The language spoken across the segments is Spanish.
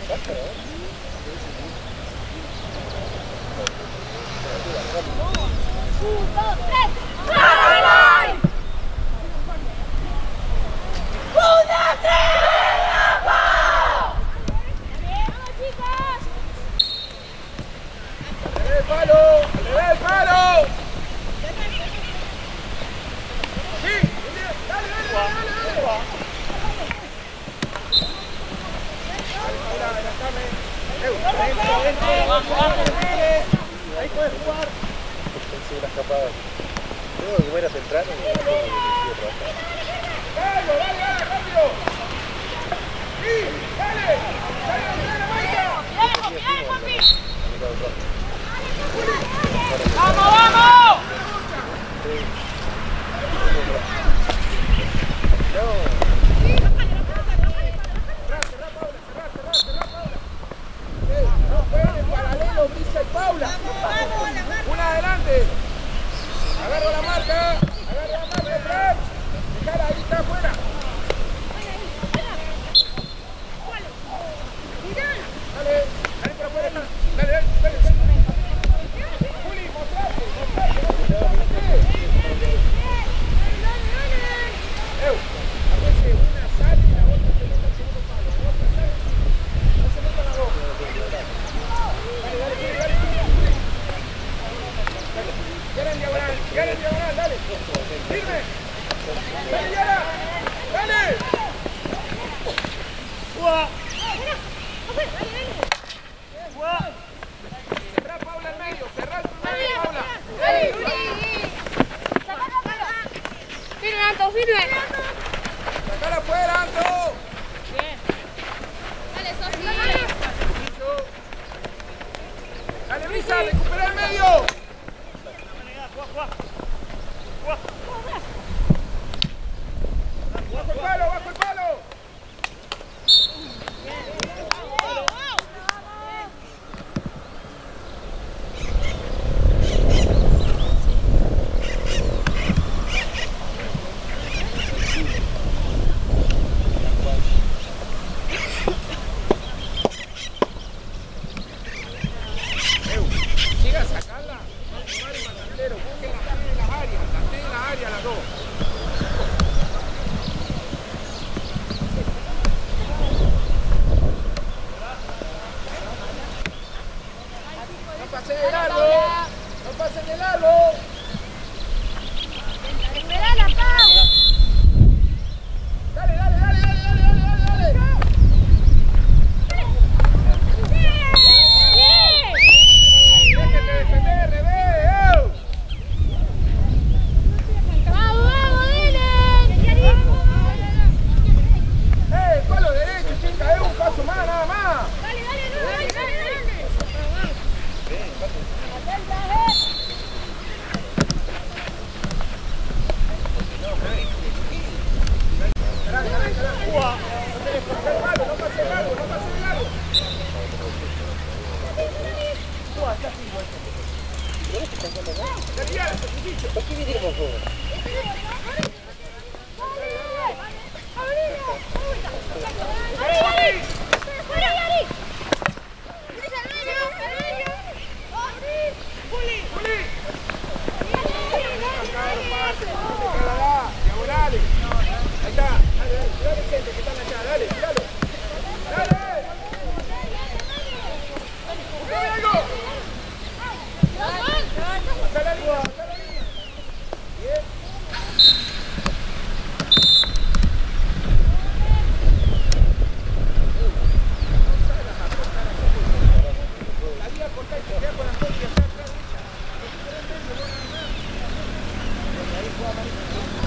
Ahí puedes jugar. Pensé una escapada. Tengo que comer a central. ¡Dale, rápido! ¡Sí! ¡Dale! ¡Bien, papi! ¡Vamos, vamos! No pueden, paralelo, Brisa y Paula. Una adelante. Agarro la marca, Frank. Dejala ahí, está afuera. Dale por afuera. Dale. Juli, mostrate. Aparece una sale y la otra se mete al segundo palo. No se metan las dos. Dale. Yara en diagonal, dale. Firme. Dale, Yara. Dale. Cerrá, Paula, en medio. Cerrá el medio, Paula. Dale. Firme, Anto, firme. Sacala afuera, Anto. Bien. Dale, Sofi. Dale, Brisa, recupera el medio. Bajo el palo. Siga a sacarla. No, tomar el matandero. Busquen las áreas, las dos. No pasen de largo. Espera la Pau. Dale. Déjate defender, Rebe. Vamos, Dylan. El palo derecho, chica, es un paso más, nada más. Dale. No pase largo. ¿Por qué vinimos nosotros? Diagonales. Ahí está. Dale, gente, que están allá. Dale, tiralo. Dale. ¡Buscame algo! Pasá la línea. Bien. La guía por acá y te queda con la foto y está atrás. Ahí juega Marita.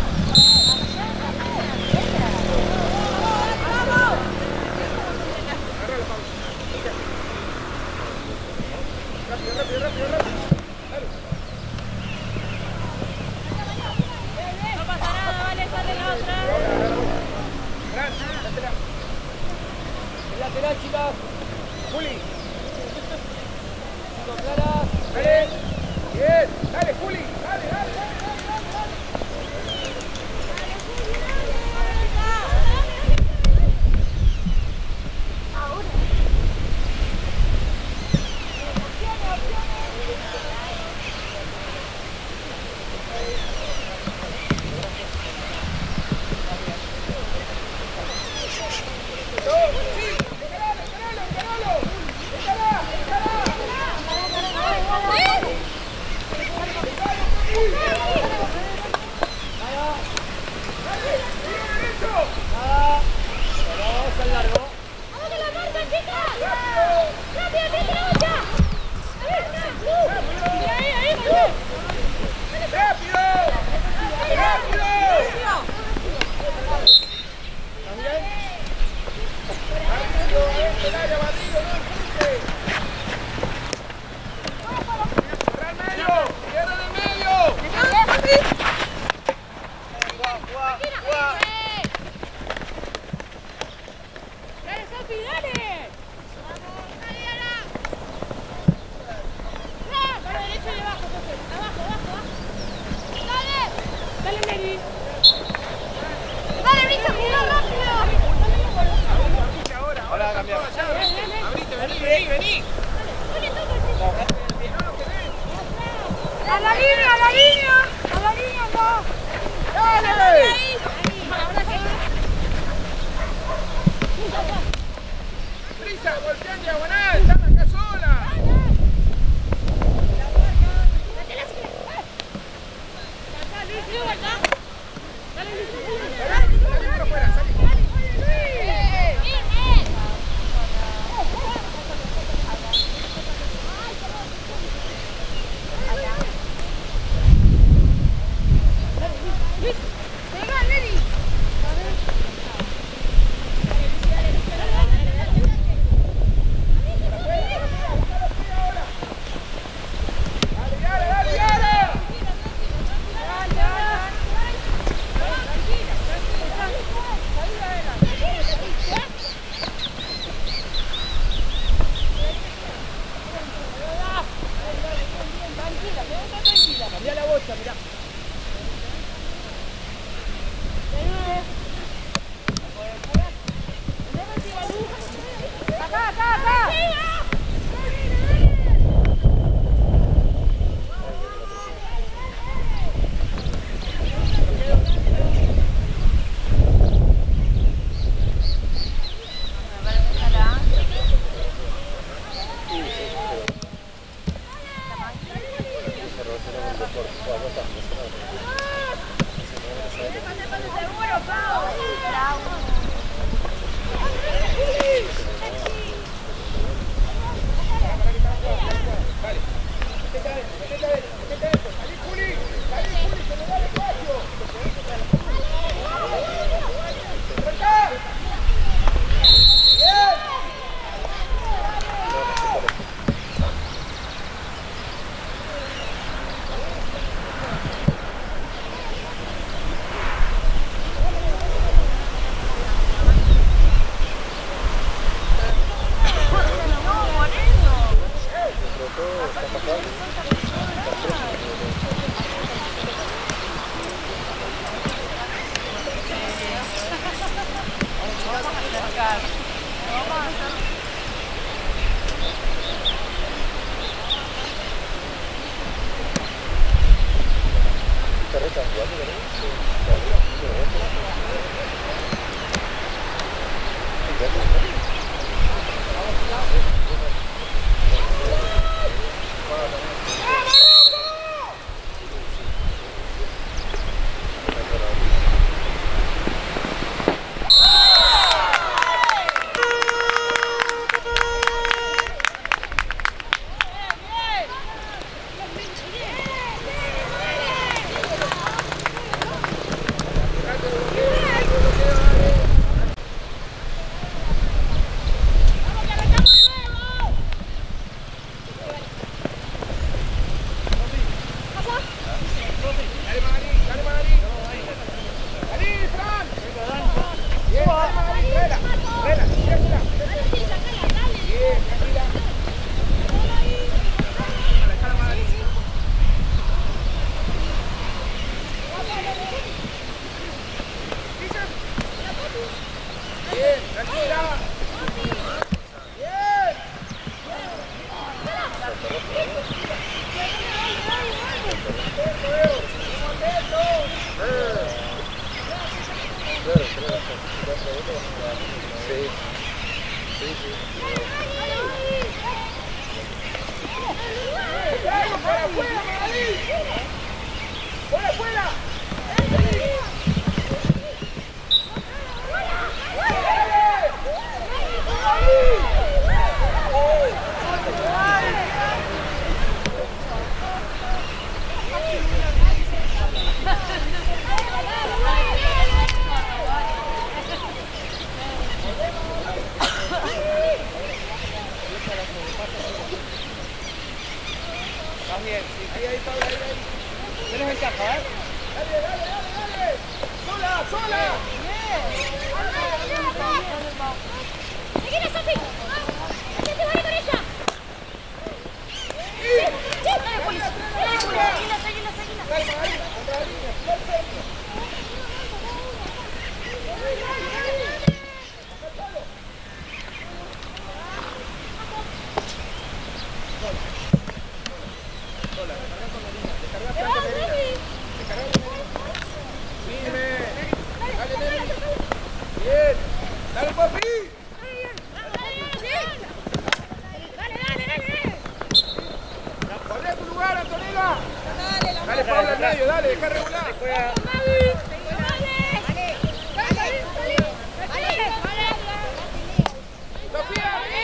Rápido. Dale. No pasa nada, vale, sale la otra. Gran, lateral. El lateral, chicas. Juli. Cinco claras. Dale. Bien. Dale, Juli. Dale. Isa, voltea en diagonal, están acá sola. Salí por afuera, salí. Cambia la bocha, mirá. Acá. Dale, papi. medio, dale, deja regular. Sofía, vení.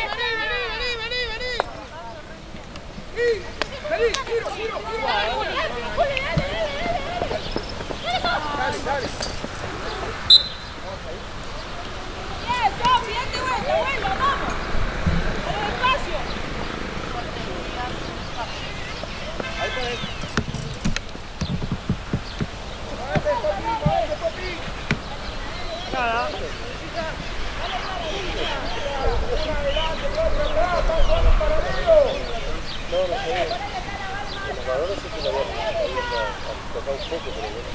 Vení, giro. Dale. Bien, Sofi, date vuelta, vamos. Pero despacio. Ahí podés. Movete, Popi. Nada. Una adelante, otra atrás, vamos paralelo. No sé. Los jugadores sí que lo habían tocado un poco, pero bueno,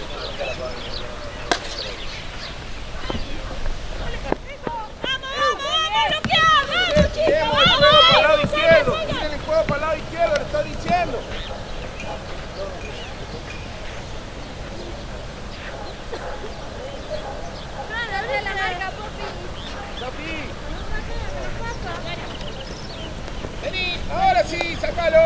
tienen el juego para el lado izquierdo, le estoy diciendo. Vení, ahora sí, sacalo.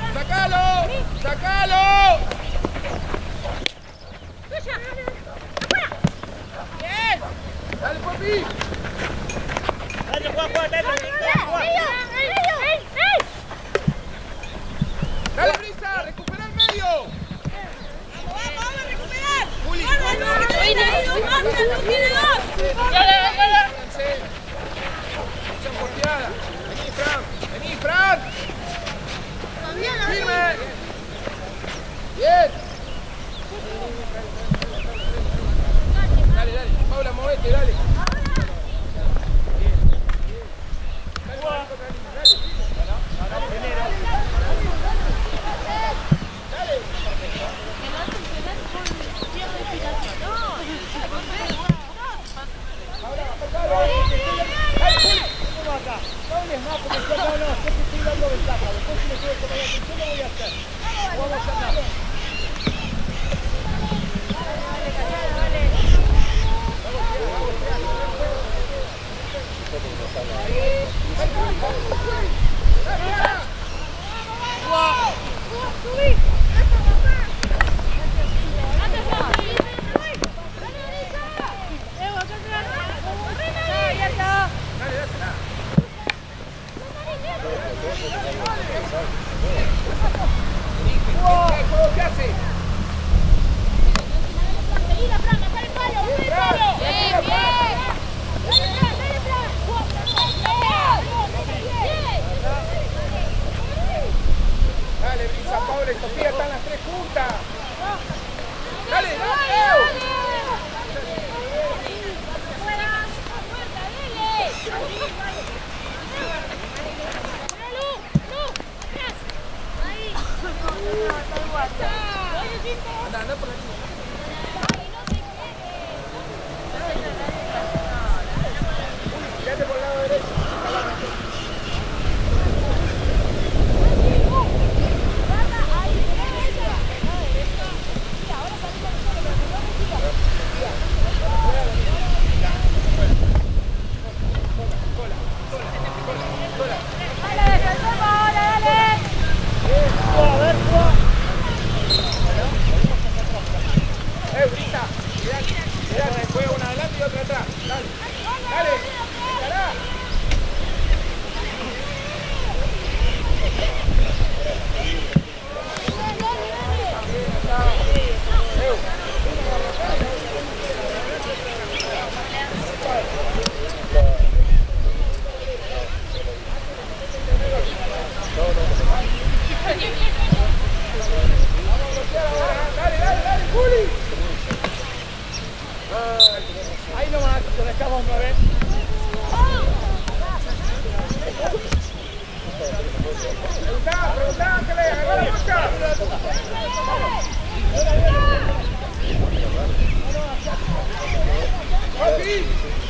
Bien. Dale, Popi. Dale, Juan, dale. Dale, Brisa, recupera el medio. Vamos a recuperar. Juli, Acción porteada. Vení, Fran. Firme. Bien. Dale. Paula, movete, dale. ¿Qué hace? Dale, Brisa, Paula y Sofía están las tres juntas. Dale, anda por la línea. Quédate por el lado derecho. Brisa, mirá, juega una adelante y otra atrás. Dale, encará. Dale, Juli. Ahí nomás, te dejamos mover. Preguntá, que le agarró la bocha. Papi.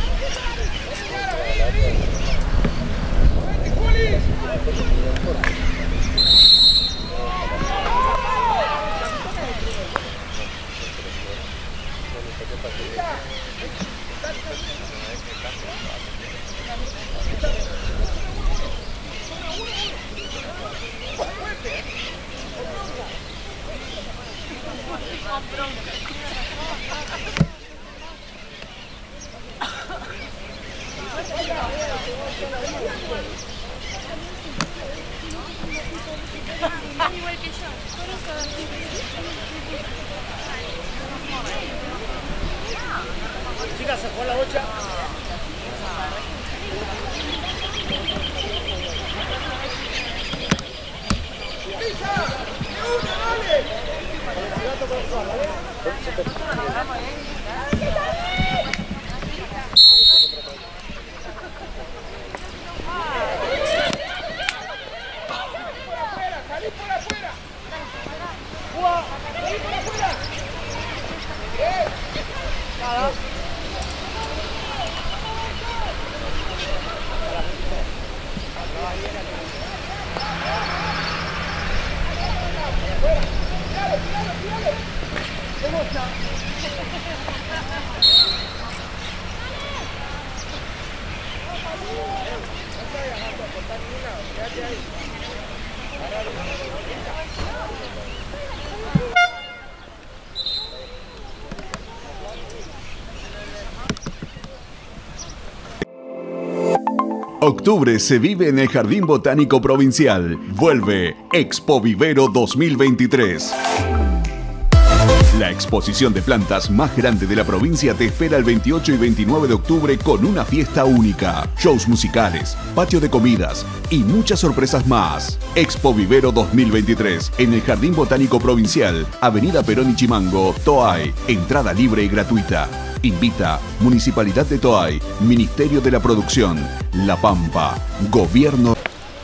Vete, Juli. Igual que yo. Chicas, se jugó la bocha. ¡Salí por afuera! ¡Salí por afuera! ¡Bien! Nada. Octubre se vive en el Jardín Botánico Provincial. Vuelve Expo Vivero 2023. La exposición de plantas más grande de la provincia te espera el 28 y 29 de octubre con una fiesta única, shows musicales, patio de comidas y muchas sorpresas más. Expo Vivero 2023 en el Jardín Botánico Provincial, Avenida Perón y Chimango, Toay. Entrada libre y gratuita. Invita Municipalidad de Toay, Ministerio de la Producción, La Pampa, Gobierno.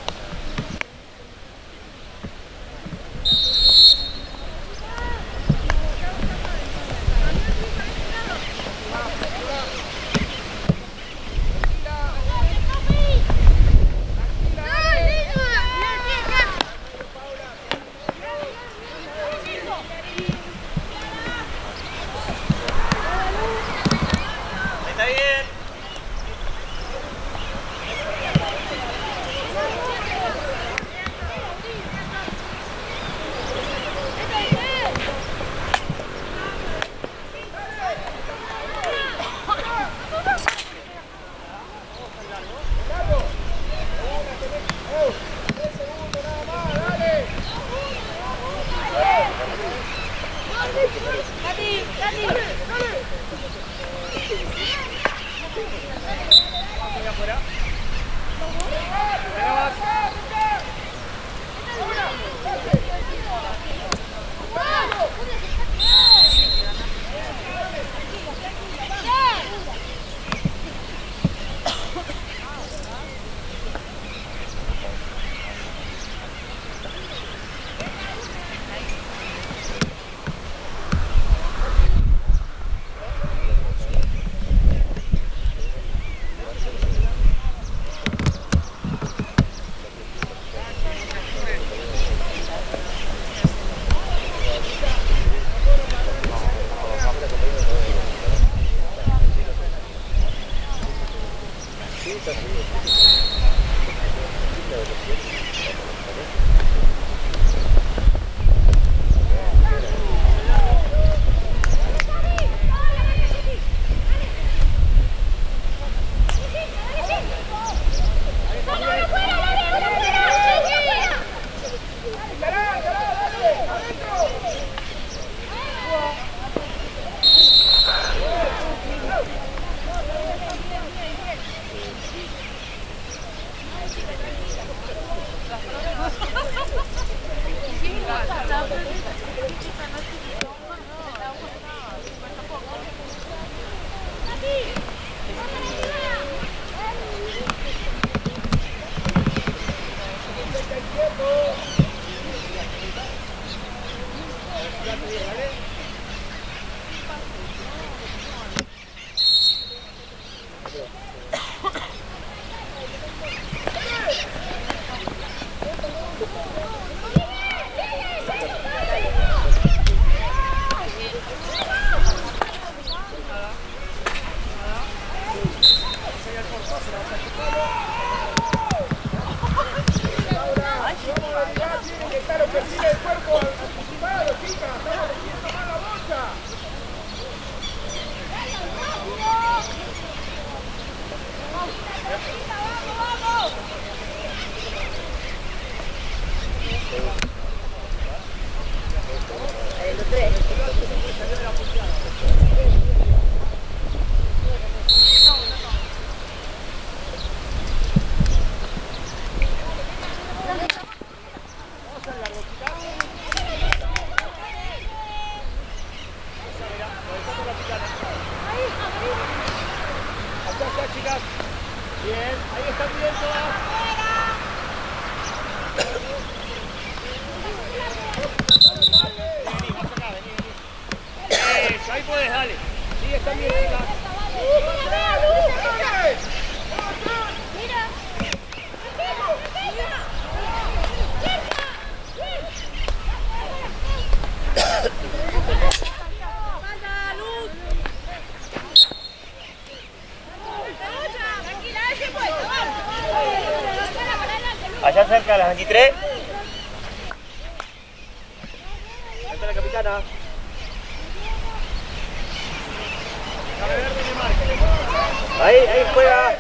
Está bien. Bien, ahí están bien todas. Vení, vas acá, vení. Eso, ahí podés, dale. Sí, están bien, chicas. Allá cerca, a las 23. Ahí está la capitana. Ahí juega.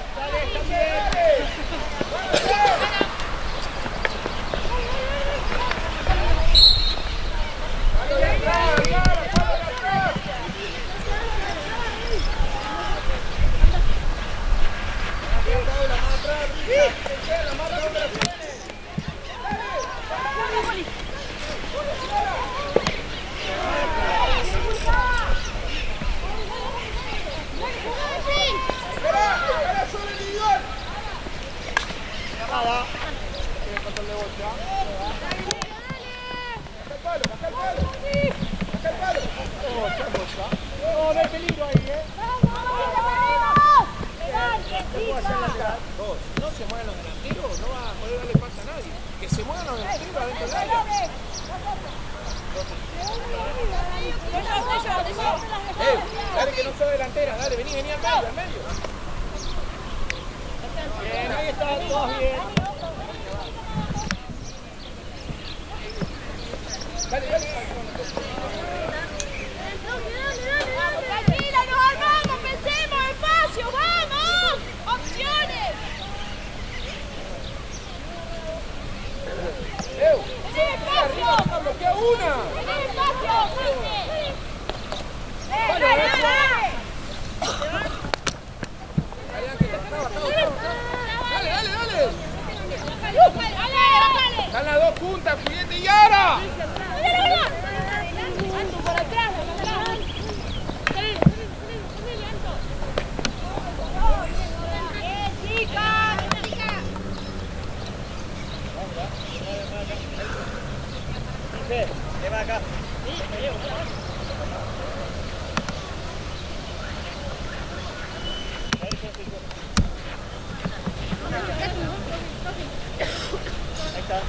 No, no hay peligro ahí, ¿eh? No se muevan los delanteros, no va a poder darle pase a nadie. Que se muevan los delanteros adentro del área. Dale que no sos delantera, dale, vení al medio. Bien, ahí están todos bien. Dale. Tranquila, nos armamos, pensemos, espacio, vamos. Opciones. Espacio. ¡Bloquea una! Espacio. Dale. Están las dos juntas, Julieta y Yara. Por atrás, Ven acá. Ahí está.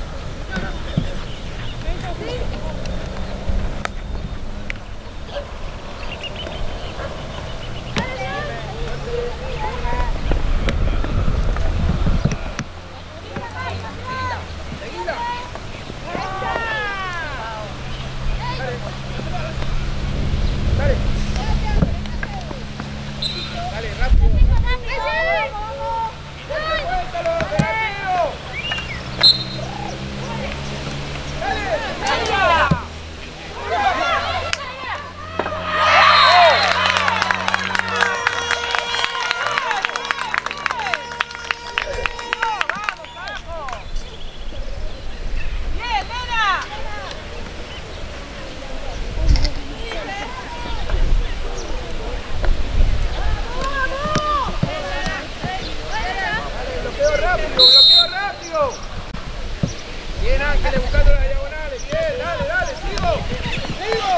Dale, rápido. Suéltalo, delantero. Bloqueo rápido. Bien, Ángeles, buscando las diagonales. Bien, dale, sigo.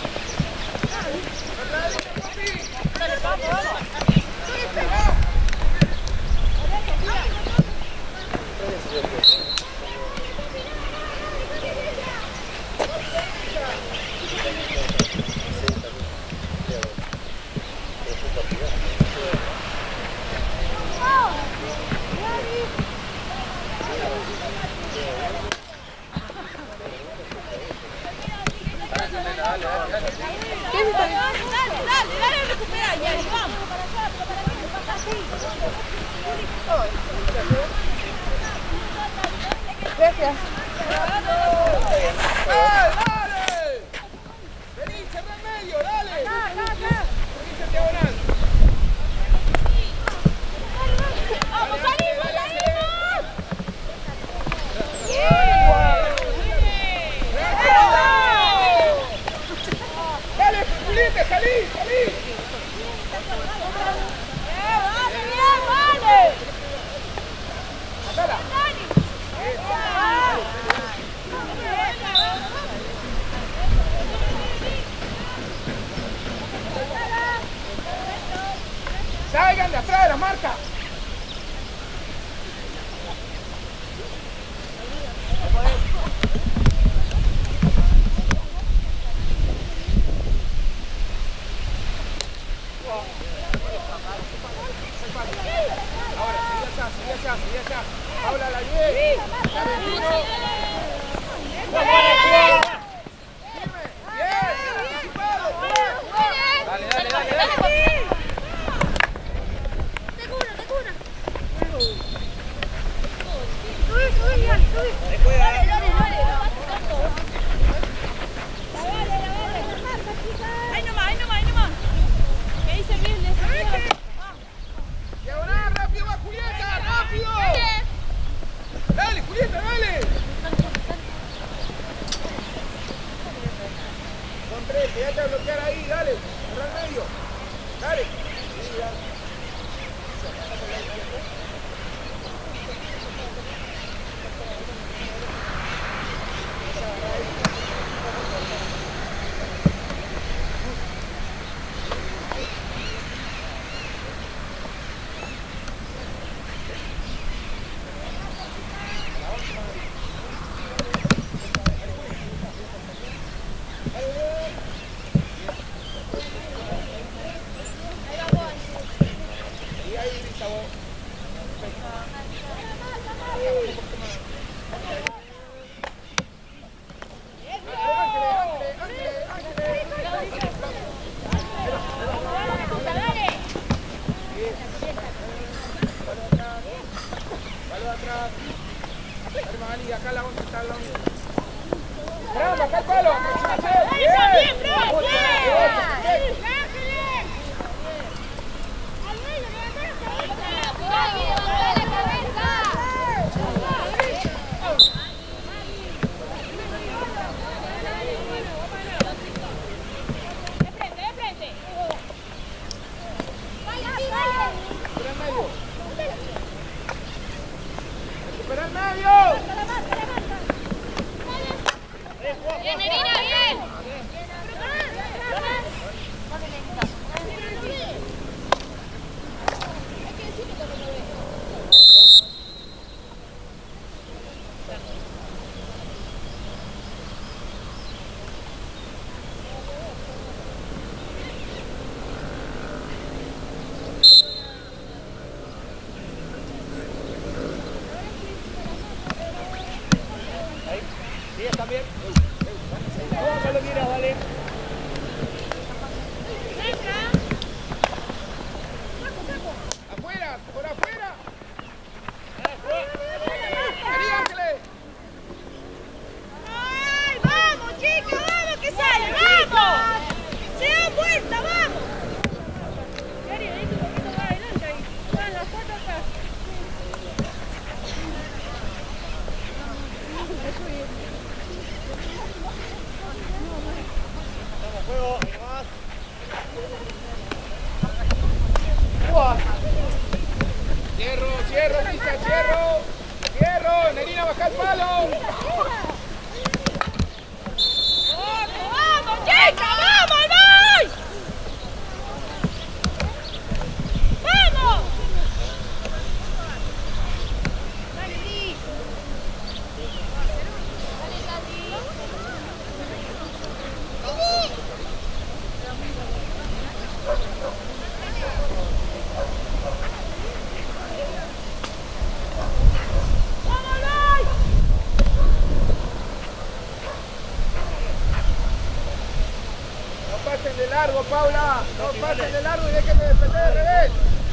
Dale, recupera, ya, vamos. Gracias. ¡Dale! Vení, cerrá en medio, dale. Venís en diagonal. ¡Vamos, salimos! Dale, Julieta, salí. ¡Vale! seguí allá. Paula, la 10. La 21. Firme. Bien, anticipado. Dale. Te cura. Ahí nomás. ¿Qué dice bien? Diagonal, rápido va Julieta, rápido. Dale, Julieta, dale. Son 3, quédate a bloquear ahí, dale. Cerra al medio. Dale. Acá la 11 está la 11. ¡Bravo! ¡Acá el palo! ¡Bien! ¡Recupera el medio! ¡Bien, Nerina, bien! Sí, está bien. No lo mira, vale. ¡Afuera! ¡Por afuera! ¡Vení, Ángeles! ¡Ay, vamos, chicos! ¡Vamos, que sale! ¡Vamos! ¡Se da vuelta, vamos! Gary, venite un poquito más adelante ahí. Van las 4 acá. Vamos, juego, más. Cierro, Lisa, cierro, Nerina, baja el palo. ¡Vamos, chicas! ¡Vamos, Luis! ¡Vamos! Dale, Liz. Dale, Tati. ¡Vamos, Luis! No pasen de largo, Paula. No pasen de largo y déjenme defender de revés.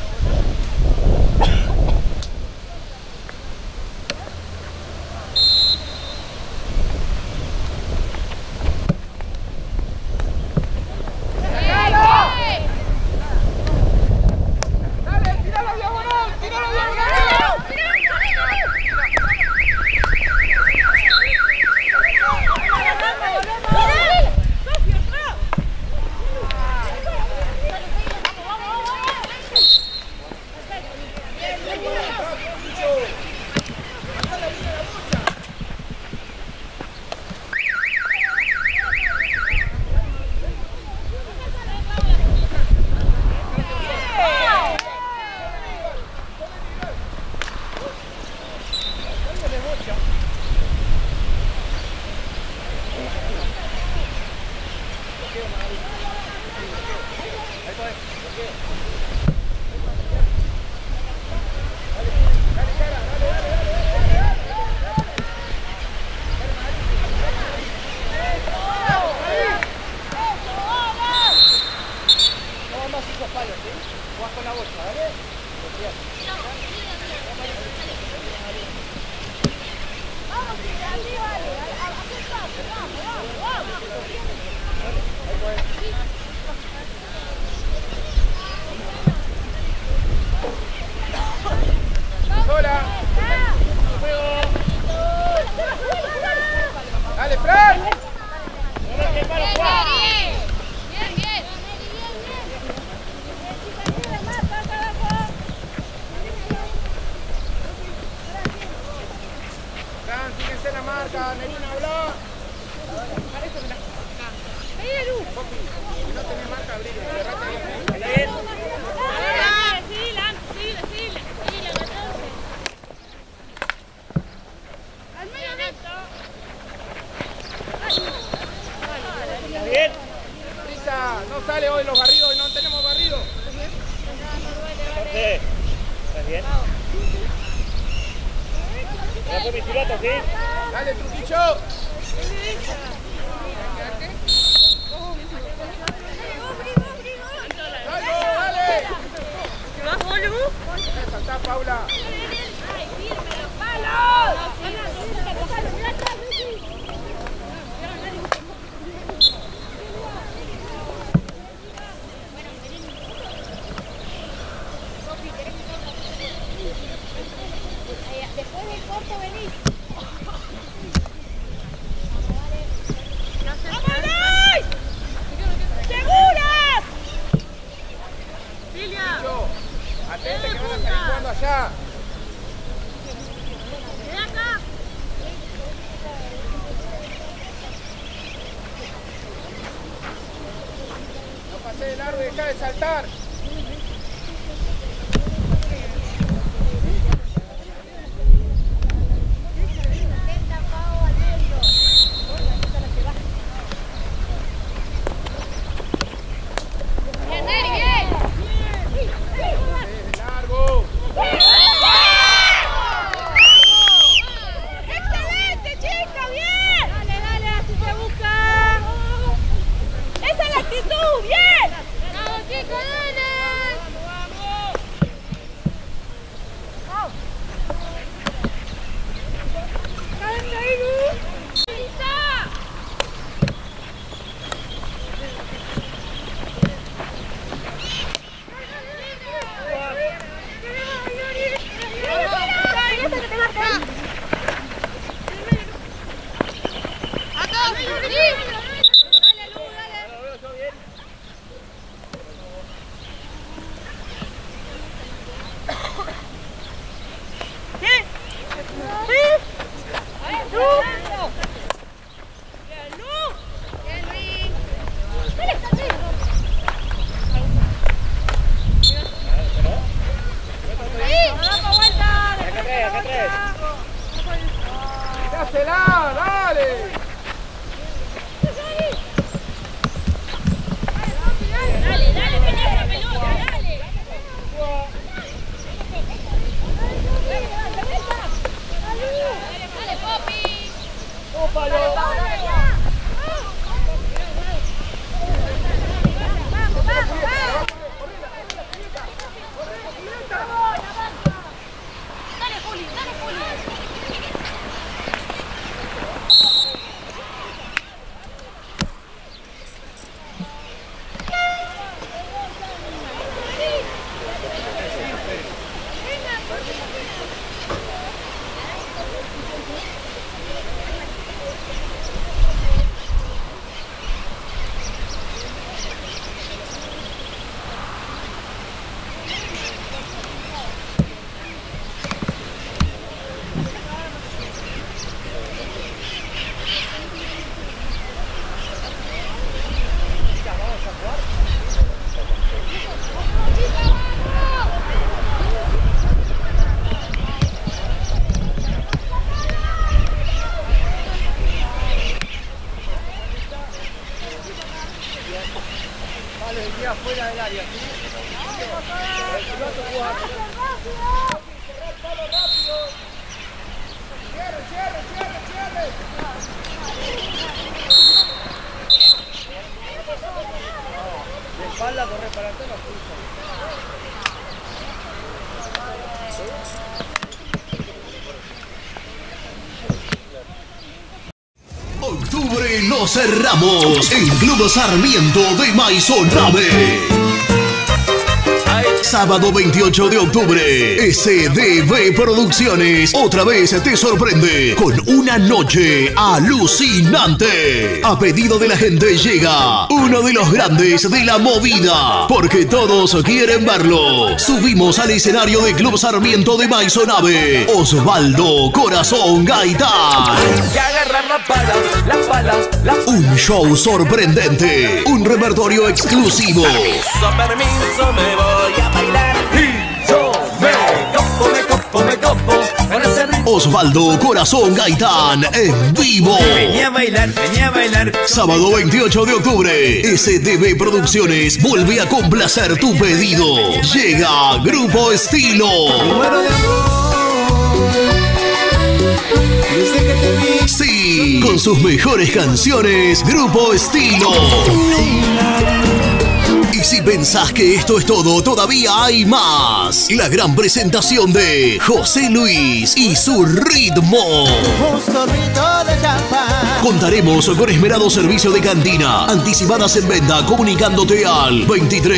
Dale, tira la diagonal. Sola. Dale, Fran. Fran, fíjense la marca. Nerina, habla. Popi, si no tenés marca, abrile. Cerrate bien. Bien. Lisa, no sale hoy los barridos y no tenemos barrido. Jorge, ¿estás bien? ¿Vas con mi piloto, sí? Dale, Truquillo. Dale. Saltá, Paula. Después del corto venís. ¡Seguras! Silvia. Atente que van a salir jugando allá. Ven acá. No pasé de largo y dejá de saltar. ¡Excelente, chica! ¡Bien! Dale, dale, así se busca. ¡Esa es la actitud! ¡Bien! ¡Vamos, chicos, dale! ¡Vamos! ¡Vamos! ¡Dale, ahí, ¡Lisa! ¡Dásela! ¡Dale! Dale, dale, pelea esa pelota, dale. Dale, Popi. ¡Ópalo! Vamos, vamos. Dale, Juli, dale, Juli. Lo cerramos en Club Sarmiento de Maisonave. Sábado 28 de octubre, SDB Producciones otra vez te sorprende con una noche alucinante. A pedido de la gente llega uno de los grandes de la movida, porque todos quieren verlo. Subimos al escenario de Club Sarmiento de Maisonave, Osvaldo Corazón Gaitán. Un show sorprendente, un repertorio exclusivo. Permiso, me voy a bailar. Y yo me copo para hacer ritmo. Osvaldo Corazón Gaitán en vivo. Venía a bailar. Sábado 28 de octubre, SDB Producciones vuelve a complacer tu pedido. Llega Grupo Estilo. Sí, con sus mejores canciones, Grupo Estilo. Y si pensás que esto es todo, todavía hay más. La gran presentación de José Luis y su ritmo. Contaremos con esmerado servicio de cantina, anticipadas en venta, comunicándote al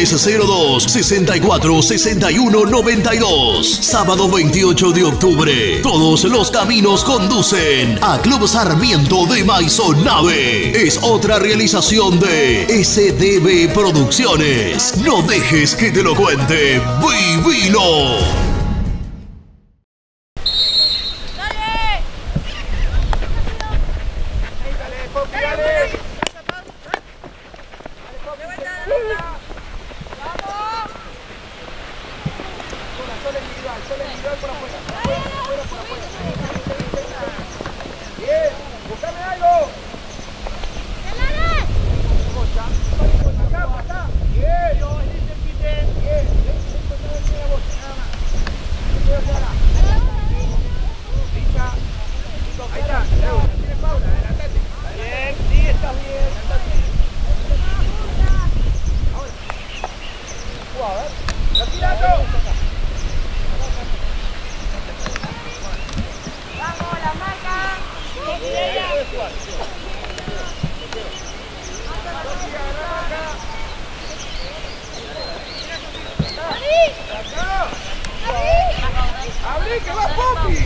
2302-646192. Sábado 28 de octubre, todos los caminos conducen a Club Sarmiento de Maisonave. Es otra realización de SDB Producciones. No dejes que te lo cuente, vivilo. Bien, buscame algo. Ahí está, tiene Paula, adelantate. Bien, sí, estás bien. Ahora. A ver. ¡Lo tirando! Vamos, la marca. ¡Abrí, que va Popi!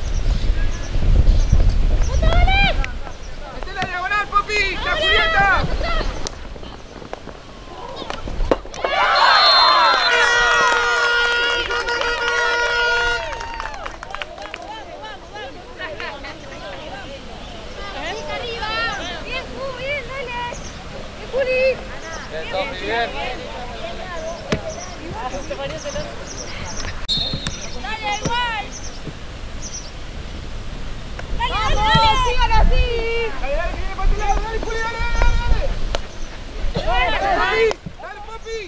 ¡Metí la diagonal, Popi! ¡La Julieta! Dale, igual. Dale, sigan así. Dale, que viene para tu lado, dale, Juli, dale. Dale, Popi.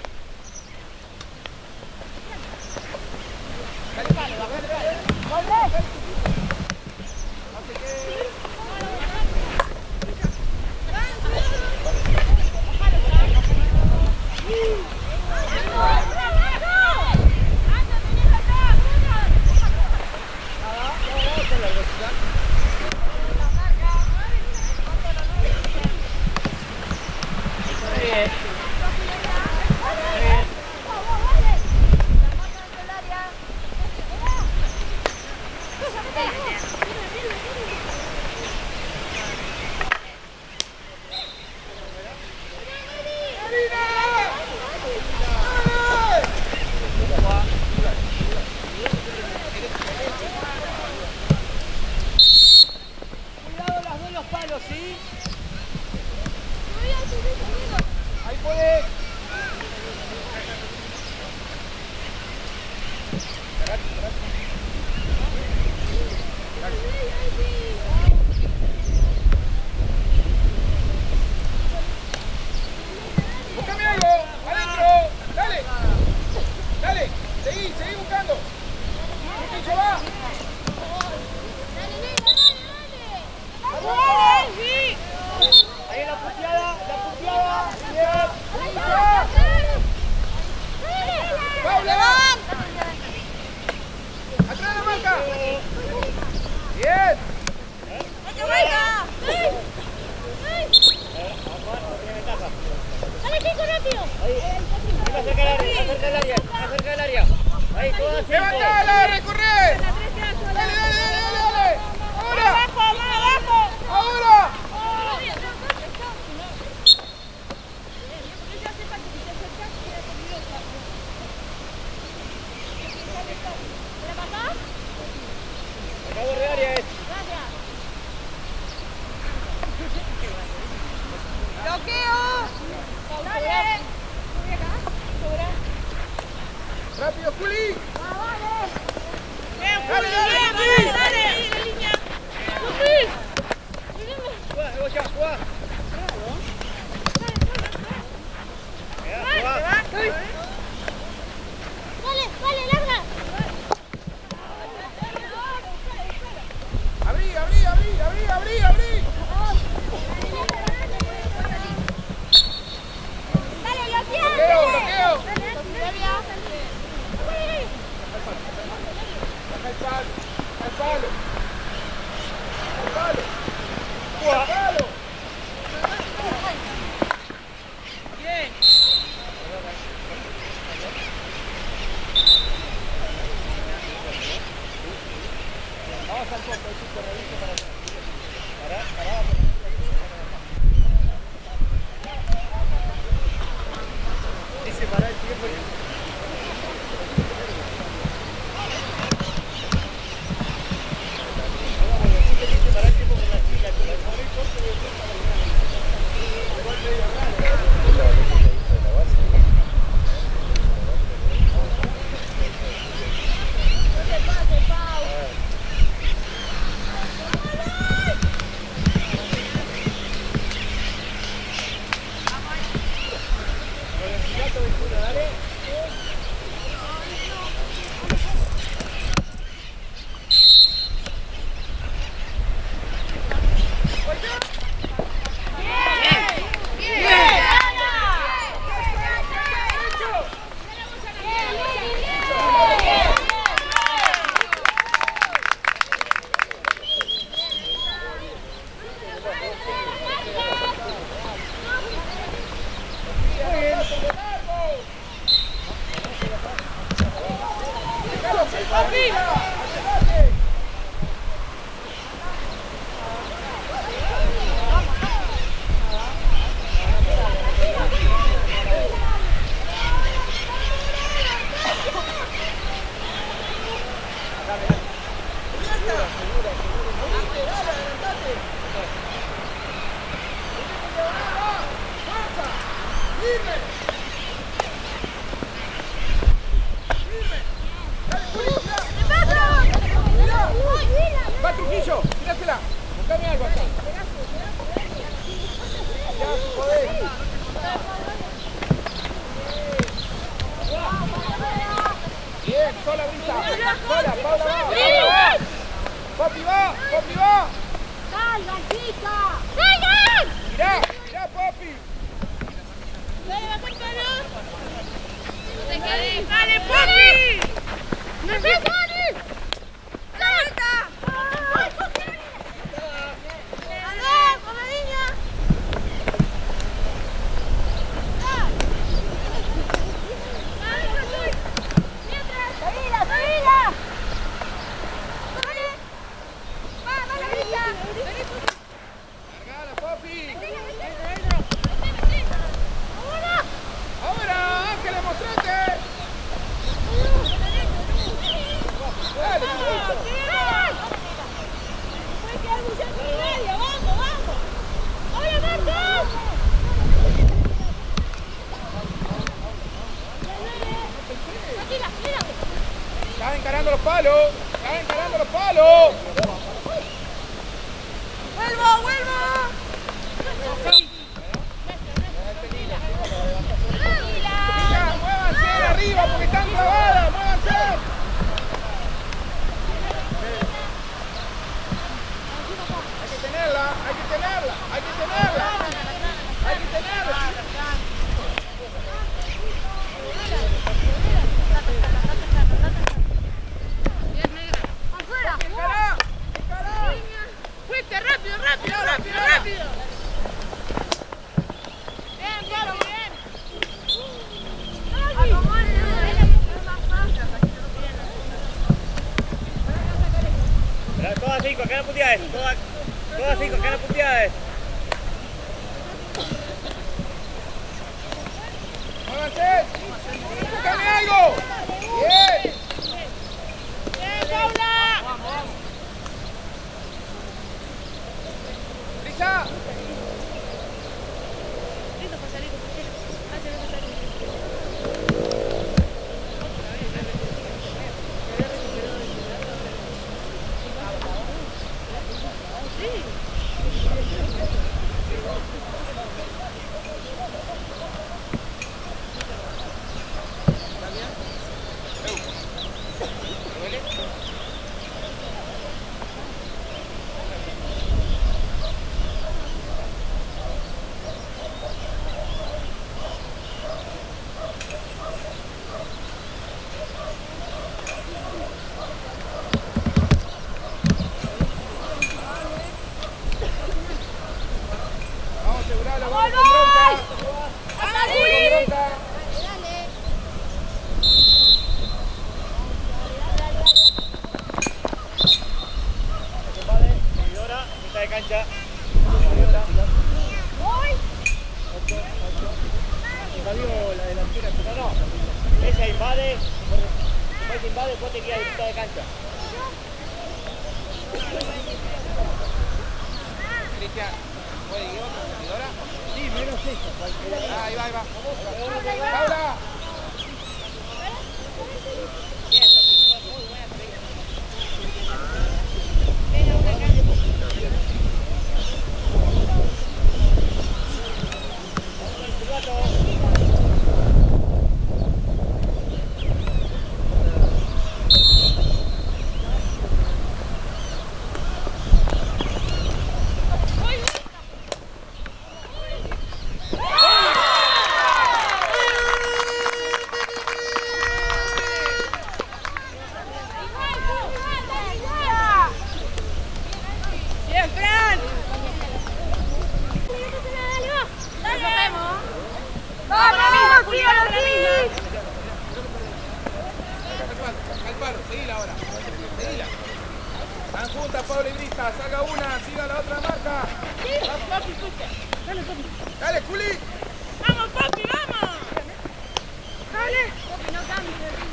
Ahí puedes. Búscame algo. Adentro. Dale. Dale. Seguí buscando. Chicho, va. Ahí la puteada. Bien. Paula, va. Atrás de la marca. Bien. rápido. Acerca del área. Ahí, todas así. ¡Levantala, recorre! ¡Dale! ¡Ahora! ¡Abajo! ¡Ahora! Acabo de área es. ¡Bloqueo! ¡Dale! ¡Rápido, Juli! ¡Dale! ¡Línea! Juega. ¡Vale, larga! ¡Abrí! ¡Dale, ¡Bloqueo! ¡Baja el palo! Bien. Vamos al fondo, chico, revise para allá. Dice para el tiempo. ¡Va, Trujillo! ¡Tírásela! Buscame algo acá. Ya, si podés. Bien, sola Brisa. Sola, Paula va. Popi va. ¡Salgan, chica! ¡Salgan! Mirá, Popi. ¡Dale, baja el palo! ¡No te quedes! ¡Dale, Popi! ¡No se Dani! ¡Salta! ¡Andá, comadilla! ¡Seguila! Largala, Popi. Ahora, Ángeles, mostrate. Dale, Están encarando los palos. ¡Vuelvo! Ya, muévanse de arriba porque están clavadas. Muévanse. Hay que tenerla. ¡Afuera! Encará. ¡Fuiste! ¡Rápido! Bien, bien. Todas 5, acá no puteades. Todas 5, acá no puteades. ¡Muévanse! ¡Búscame algo! ¡Bien! ¡Bien, Paula! ¡Brisa! Listo para salir, compañero. Gracias, no salir. Vamos a asegurarlo, vamos con bronca. ¡A salir! Con bronca. Vale, seguidora, mitad de cancha. Invadió la delantera, pero no. Ella invade, después invade, después te queda de mitad de cancha. Cristian, ¿puede ir otra seguidora? Sí, menos ella, cualquiera. Ahí va, ahí va. ¡Paula! ¡Bien, Fran! ¡Dale, vamos! ¡Vamos, cuídalo aquí! Al palo, seguila ahora. Seguila. Están juntas, Pablo y Brisa. Salga una, siga la otra marca. Vamos, papi, escucha. Dale, papi. Dale, Juli. ¡Vamos, papi, vamos! Dale. Papi, no cambies.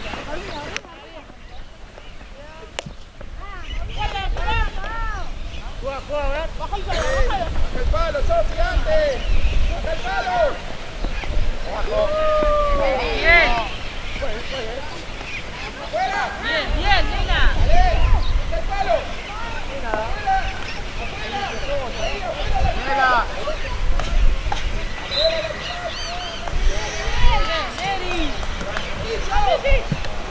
Juega, juega, ¿verdad? Baja el palo, bájalo. Baja el palo, sos gigante. Baja el palo. Abajo. Bien. Fuera. Bien, bien, nena. Dale. Baja el palo. Fuera. Fuera. Bien, Neri. Sí.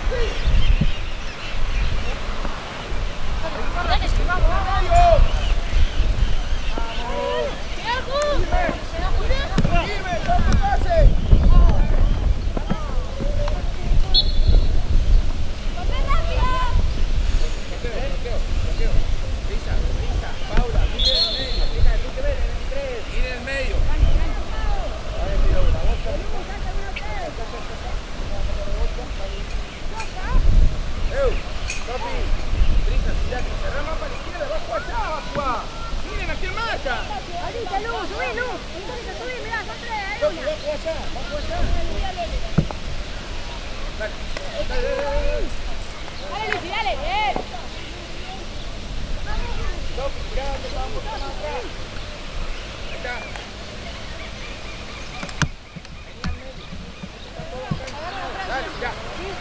Firme, toma pase. Bloqueo. Brisa. Paula, mire en el medio. Mire en el medio. Papi, Brisa, si ya que cerramos para la izquierda, bajo allá, bajo. Miren a quién marca. Ahorita, Luz, subí, Luz. Subí, mirá, son tres, hay Papi, una. bajo allá. Dale. Dale, Lucy, dale, bien. Papi, mirá dónde vamos a marcar. Ahí está. Venía al medio. Está todo acá. Dale, ya.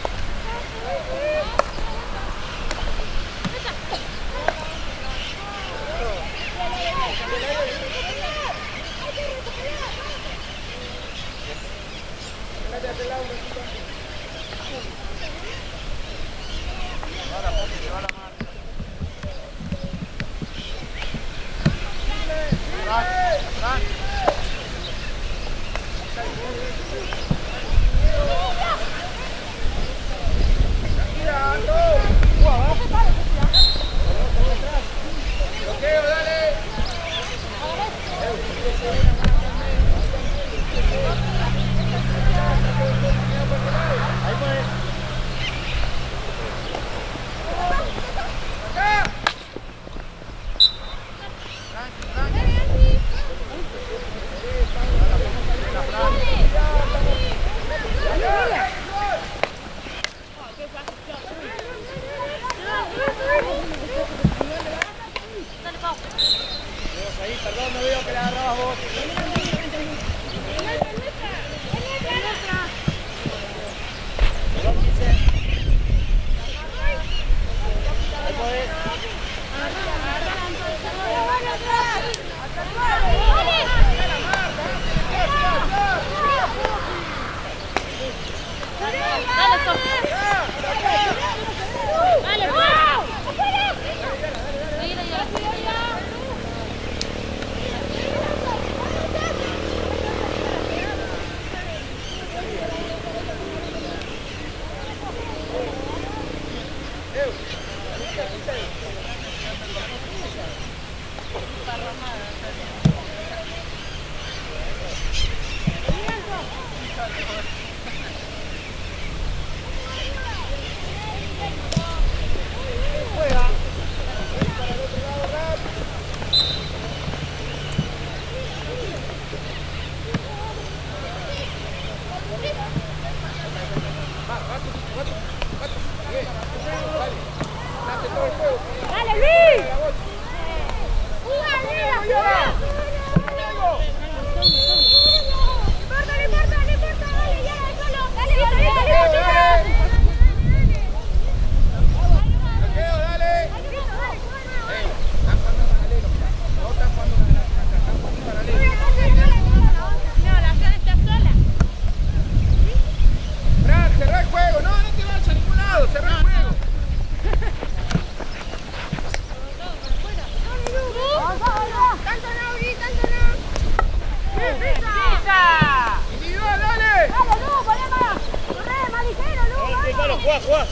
Quédate a aquel lado un ratito. Ahora, Papi, se va la marca. invade. Dale, Sofía. Dale, wow. ¡Dale, Luis! Juá.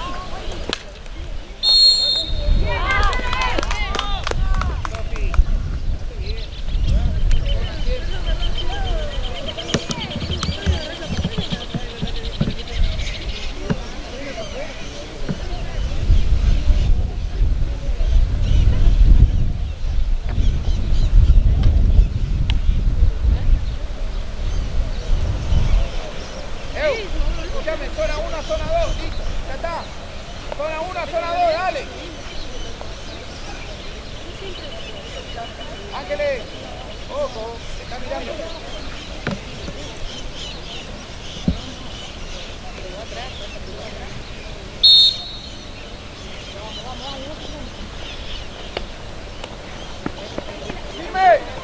Escúchame, zona 1, zona 2, listo, ya está. Zona 1, zona 2, dale. Ángeles, ojo, te está mirando. ¡Firme!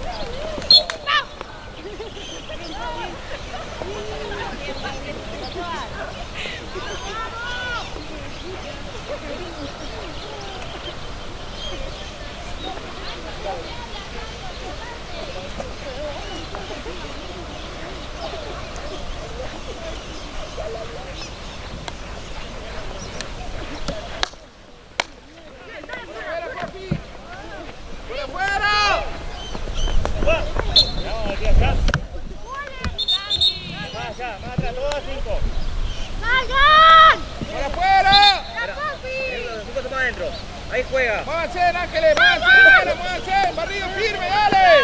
Ahí juega. Muévanse, Ángeles, muévanse, barrido firme, dale.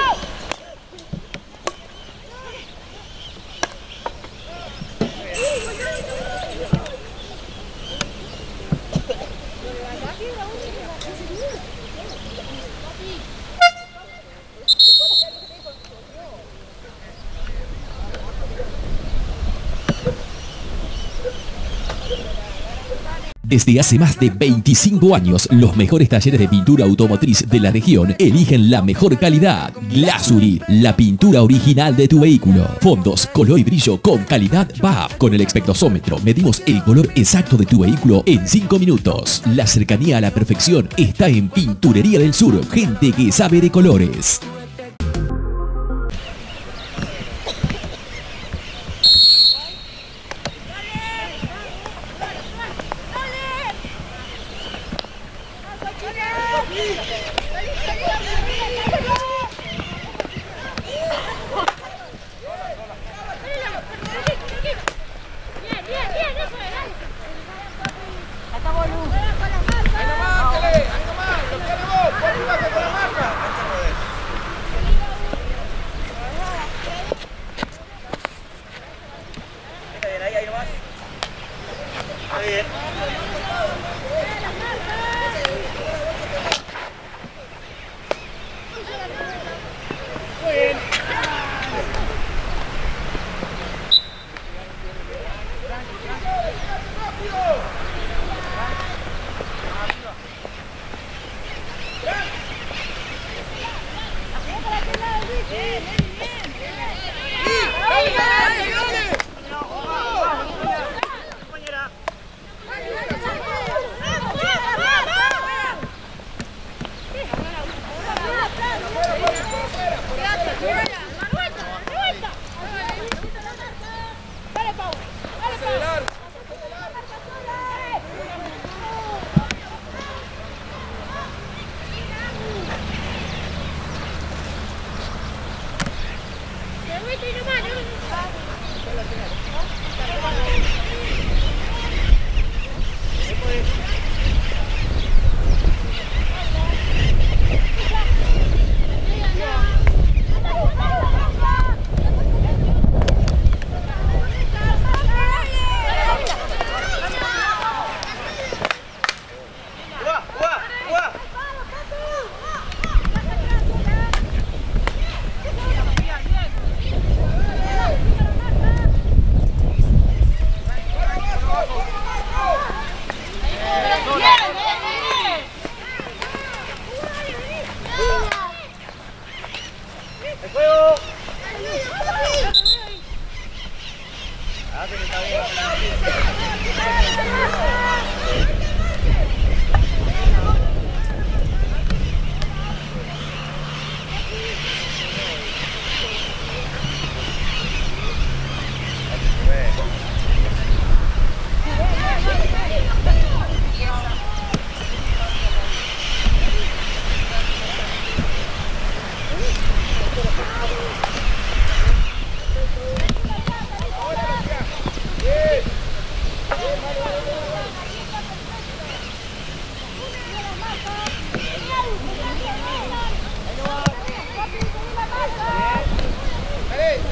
Desde hace más de 25 años, los mejores talleres de pintura automotriz de la región eligen la mejor calidad. Glasurit, la pintura original de tu vehículo. Fondos, color y brillo con calidad BAF. Con el espectrosómetro medimos el color exacto de tu vehículo en 5 minutos. La cercanía a la perfección está en Pinturería del Sur. Gente que sabe de colores.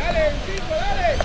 Dale, chico, dale.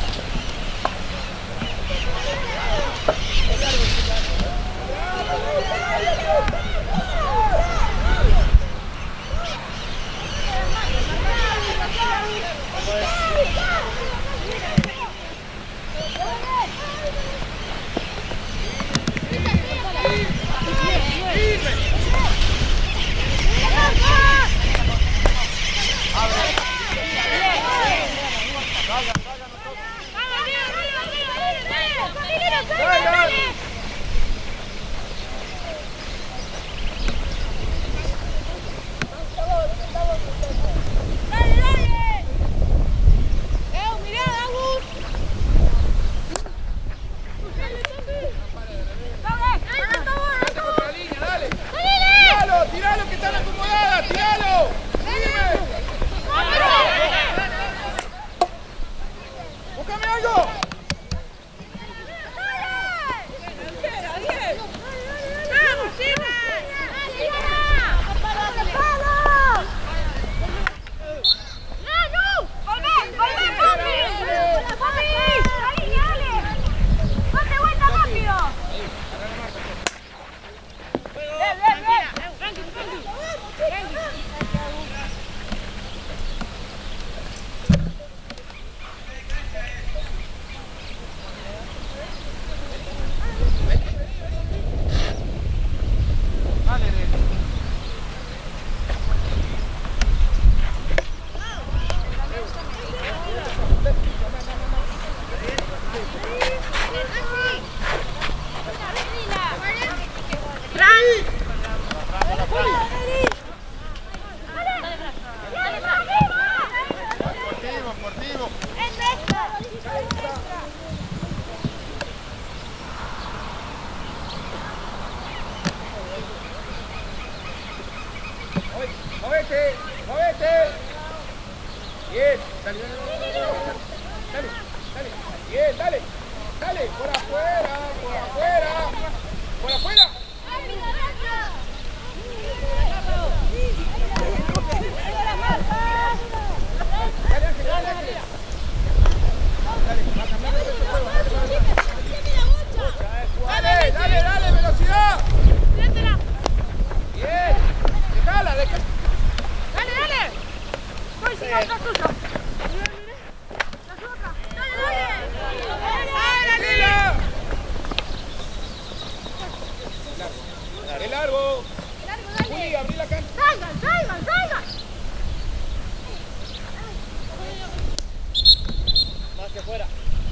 ¡Tiralo que están acomodadas! ¡Tiralo! ¡Búscame algo! ¡Vamos, chicas! ¡Movete! ¡Movete! Bien, dale, dale, dale, bien, dale, dale, por afuera, por afuera, por afuera. Dale, Ángel, dale, Ángel. Dale, dale, dale, velocidad. Bien, déjala, déjala. Dale, dale. Voy, siga atrás tuyo. Dale, dale. ¡Dale largo! Juli, abrí la cancha. Salgan, salgan, salgan. Más hacia afuera.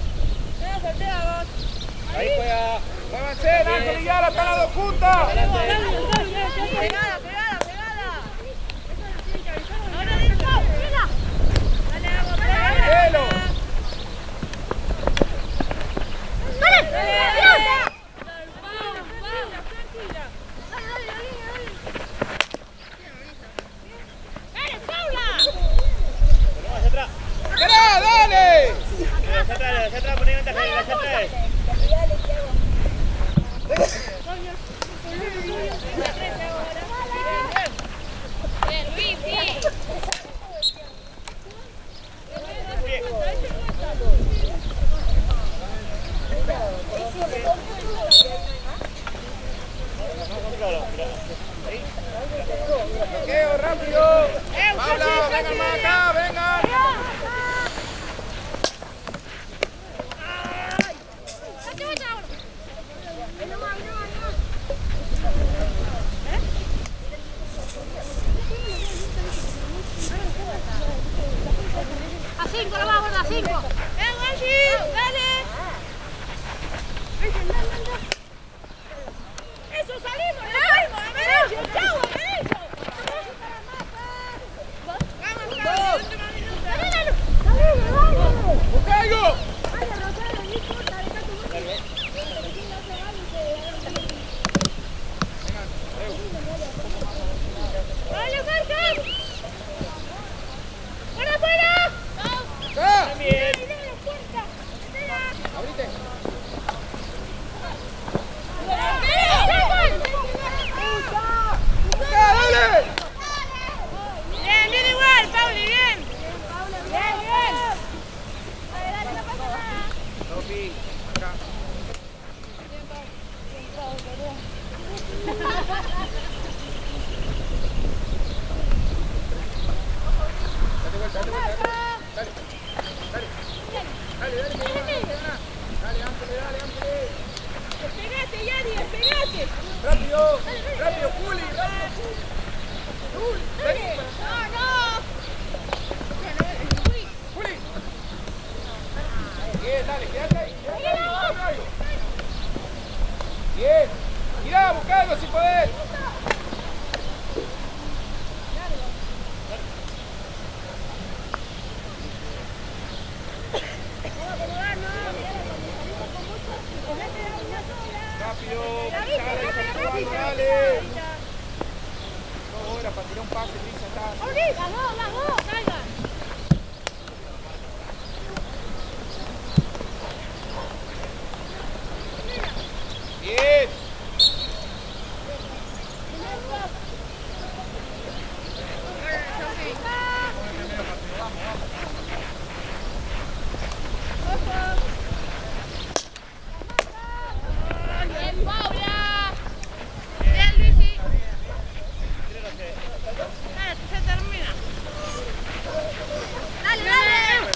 Ahí juega. Muévanse, Ángel y Yara, están las dos juntas. Pegada, pegada, pegada. Ahora dentro, mira. Dale, agua, pegada. Cielo. Dale, dale. ¡Dale, dale! Hacia atrás, poné ventaja, hacia atrás. Bien, Luis, sí. Bloqueo rápido. Paula, vengan más acá, vengan. A 5, lo vamos a 5. Dale. Eso, salimos, salimos. A derecho, chau, a derecho. Vamos, ¡Busca algo! ¡Dale, Marca! ¡Fuera, fuera! ¡Acá! Bien. Juli. Bien, dale, quédate ahí. Busca algo. Bien. Mirá, busca algo si podés. Rápido, dale. 2 horas para tirar un pase, Lisa, está. Las dos, salgan. Bien. Bien, Paula. Bien, Luisi. Dale, se termina. Dale, dale.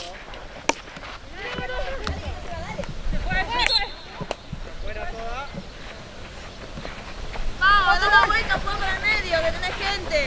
Se fue. Fuera toda. Vamos, da una vuelta, fue para el medio, que tenés gente.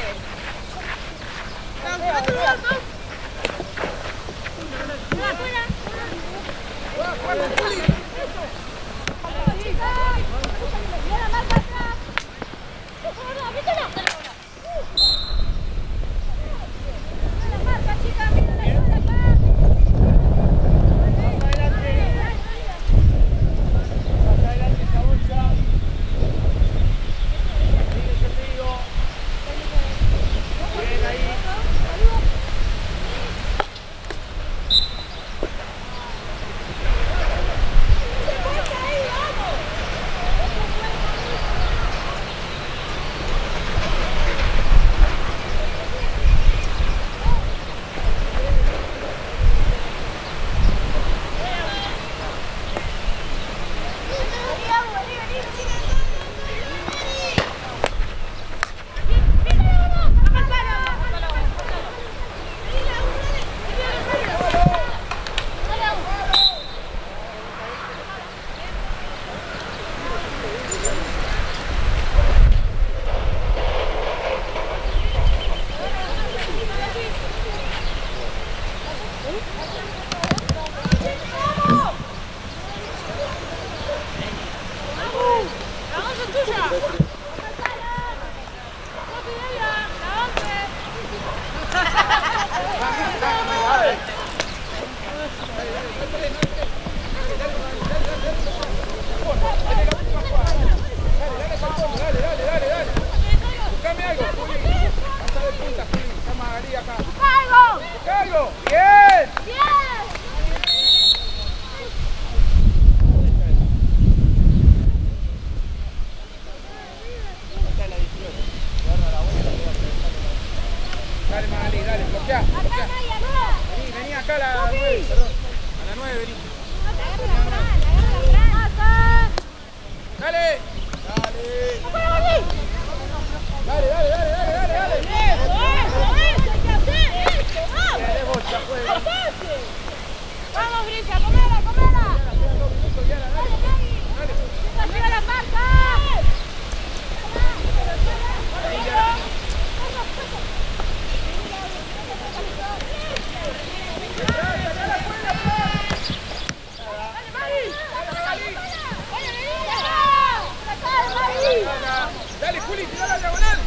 Dale, Juli, tira la diagonal.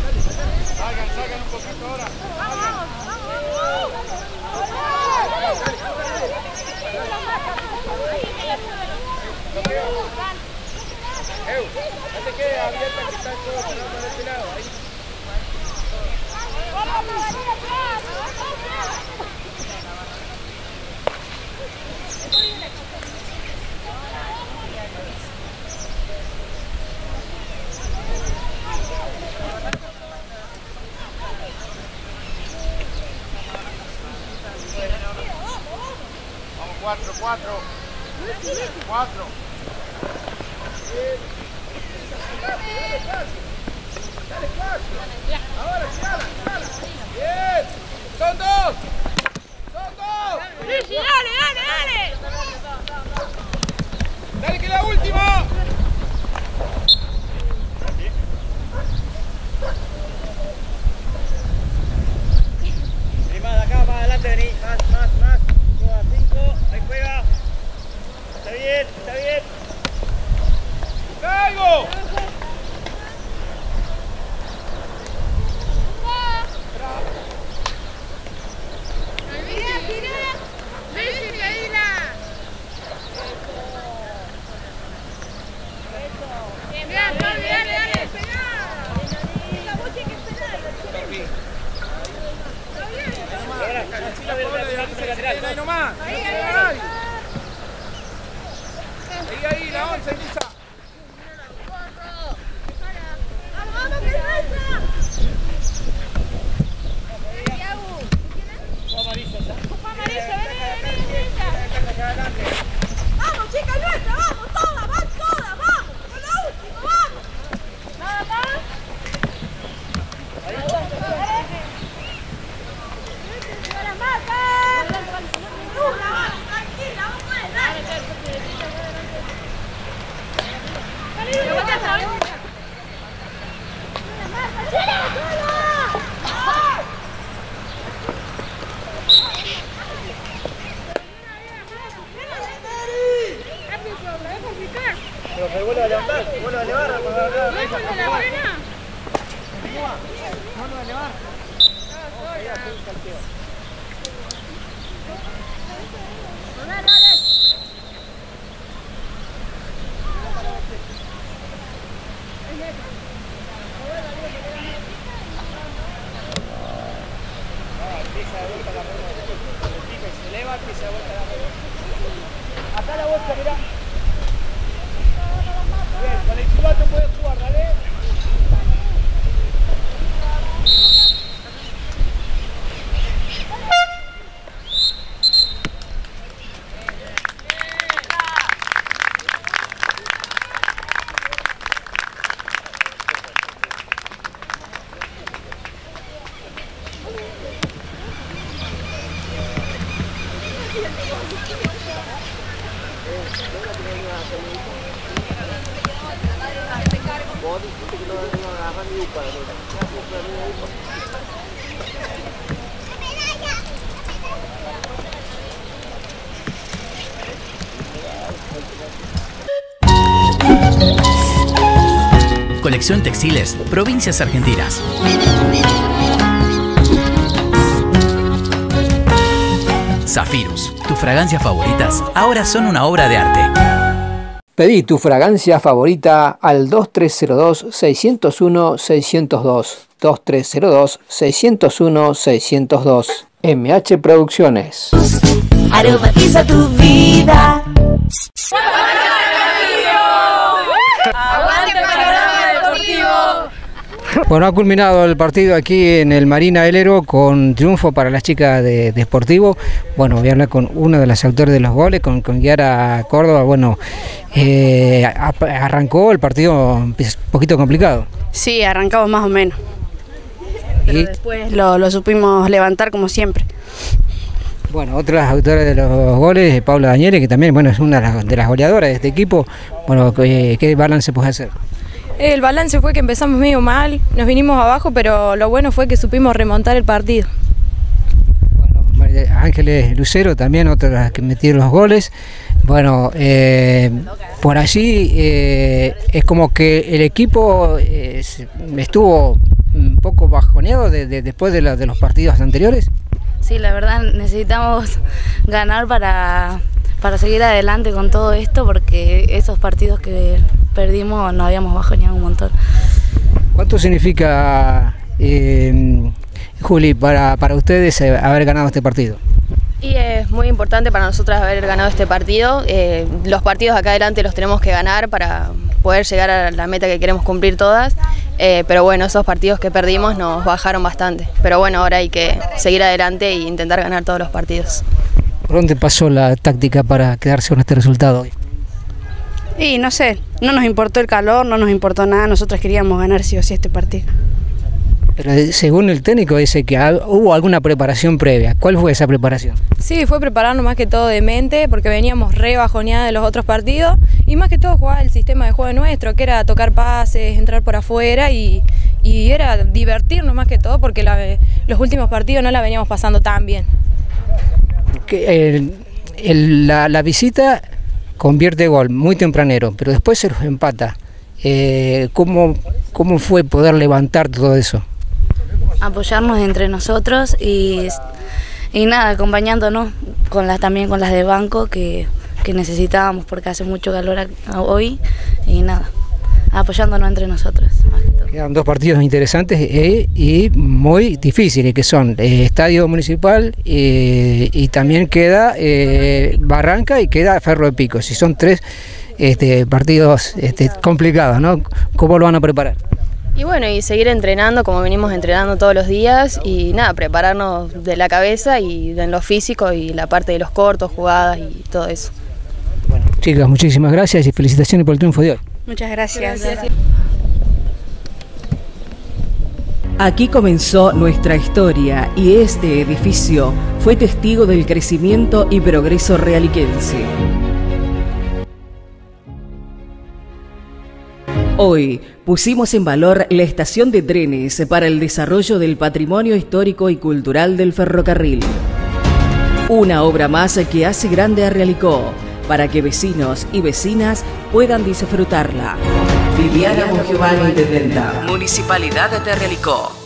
Salgan un poquito ahora. No te quedes abierta que está todo sonando de este lado. Ahí. Vamos, 4. Dale espacio. Ahora, tirala. Bien. Son dos. Luigi, dale. Dale que la última. Ahí nomás. Ahí, la 11, Lisa. ¡Vamos, que salta! ¡Vamos, chicas nuestras! ¡Vamos, todas! ¡Van todas! ¡Vamos! ¡Con la última! ¡Vamos! ¡Nada más! ¡La marca! ¡Tranquila! ¡Vamos a dar! Pero que vuelva a levantar, vuelva a elevar. ¿No es la buena? Mano a elevar. Acá la bolsa, mirá. Bien, con el chivato puedes jugar, dale. Colección Textiles, Provincias Argentinas. Zafirus, tus fragancias favoritas ahora son una obra de arte. Pedí tu fragancia favorita al 2302-601-602. 2302-601-602. MH Producciones. Aromatiza tu vida. ¡Aguante Panorama Deportivo! Bueno, ha culminado el partido aquí en el Marina Velero con triunfo para las chicas de Sportivo. Bueno, voy a hablar con uno de los autores de los goles, con Yara Córdoba. Bueno, arrancó el partido un poquito complicado. Sí, arrancamos más o menos. Pero después lo supimos levantar como siempre. Bueno, otra de las autoras de los goles, Paula Daniele, que también bueno, es una de las goleadoras de este equipo. Bueno, ¿qué balance puede hacer? El balance fue que empezamos medio mal, nos vinimos abajo, pero lo bueno fue que supimos remontar el partido. Bueno, Ángeles Lucero también, otra de las que metieron los goles. Bueno, por allí es como que el equipo estuvo un poco bajoneado después de los partidos anteriores. Sí, la verdad necesitamos ganar para seguir adelante con todo esto, porque esos partidos que perdimos nos habíamos bajoneado un montón. ¿Cuánto significa, Juli, para ustedes haber ganado este partido? Y es muy importante para nosotras haber ganado este partido. Los partidos acá adelante los tenemos que ganar para poder llegar a la meta que queremos cumplir todas. Pero bueno, esos partidos que perdimos nos bajaron bastante. Pero bueno, ahora hay que seguir adelante e intentar ganar todos los partidos. ¿Por dónde pasó la táctica para quedarse con este resultado hoy? Y no sé, no nos importó el calor, no nos importó nada, nosotros queríamos ganar sí o sí este partido. Pero según el técnico dice que hubo alguna preparación previa. ¿Cuál fue esa preparación? Sí, fue prepararnos más que todo de mente, porque veníamos re bajoneadas de los otros partidos y más que todo jugar el sistema de juego nuestro, que era tocar pases, entrar por afuera y era divertirnos más que todo, porque los últimos partidos no la veníamos pasando tan bien. La visita convierte gol muy tempranero, pero después se los empata. ¿Cómo fue poder levantar todo eso? Apoyarnos entre nosotros y nada, acompañándonos también con las de banco que necesitábamos, porque hace mucho calor hoy y nada, apoyándonos entre nosotros más que todo. Quedan 2 partidos interesantes y muy difíciles, que son Estadio Municipal y también queda Barranca y queda Ferro de Pico. Si son 3 partidos complicados, ¿no? ¿Cómo lo van a preparar? Y bueno, y seguir entrenando como venimos entrenando todos los días y nada, prepararnos de la cabeza y en lo físico y la parte de los cortos, jugadas y todo eso. Bueno, chicas, muchísimas gracias y felicitaciones por el triunfo de hoy. Muchas gracias. Aquí comenzó nuestra historia y este edificio fue testigo del crecimiento y progreso realiquense. Hoy pusimos en valor la estación de trenes para el desarrollo del patrimonio histórico y cultural del ferrocarril. Una obra más que hace grande a Realicó, para que vecinos y vecinas puedan disfrutarla. Viviana Mongiovanni, Intendenta. Municipalidad de Realicó.